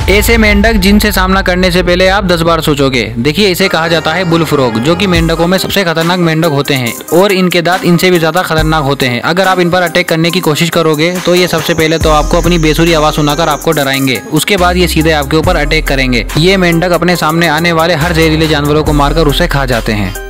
ऐसे मेंढक जिनसे सामना करने से पहले आप 10 बार सोचोगे। देखिए, इसे कहा जाता है बुल फ्रॉग, जो कि मेंढकों में सबसे खतरनाक मेंढक होते हैं और इनके दांत इनसे भी ज्यादा खतरनाक होते हैं। अगर आप इन पर अटैक करने की कोशिश करोगे तो ये सबसे पहले तो आपको अपनी बेसुरी आवाज सुनाकर आपको डराएंगे। उसके बाद ये सीधे आपके ऊपर अटैक करेंगे। ये मेंढक अपने सामने आने वाले हर जहरीले जानवरों को मारकर उसे खा जाते हैं।